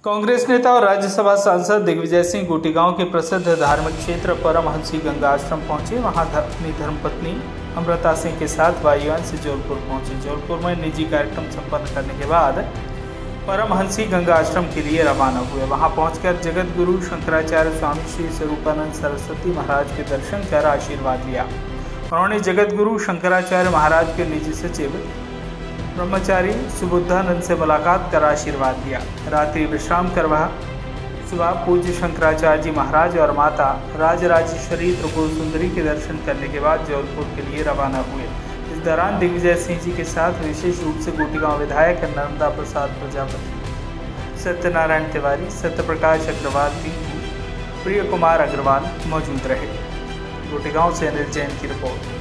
कांग्रेस नेता और राज्यसभा सांसद दिग्विजय सिंह गोटीगांव के प्रसिद्ध धार्मिक क्षेत्र परमहंसी गंगा आश्रम पहुंचे। वहां अपनी धर्मपत्नी अमृता सिंह के साथ वायुयान से जौलपुर पहुंचे। जौलपुर में निजी कार्यक्रम संपन्न करने के बाद परमहंसी गंगा आश्रम के लिए रवाना हुए। वहां पहुंचकर जगत गुरु शंकराचार्य स्वामी श्री स्वरूपानंद सरस्वती महाराज के दर्शन कर आशीर्वाद लिया। उन्होंने जगत गुरु शंकराचार्य महाराज के निजी सचिव ब्रह्मचारी सुबुद्धानंद से मुलाकात कर आशीर्वाद दिया। रात्रि विश्राम कर वह सुबह पूज्य शंकराचार्य जी महाराज और माता राजराजेश्वरी त्रिपुर सुंदरी के दर्शन करने के बाद जौलपुर के लिए रवाना हुए। इस दौरान दिग्विजय सिंह जी के साथ विशेष रूप से गोटीगांव विधायक नर्मदा प्रसाद प्रजापति, सत्यनारायण तिवारी, सत्यप्रकाश अग्रवाल, प्रिय कुमार अग्रवाल मौजूद रहे। गोटीगांव से अनिल जैन की रिपोर्ट।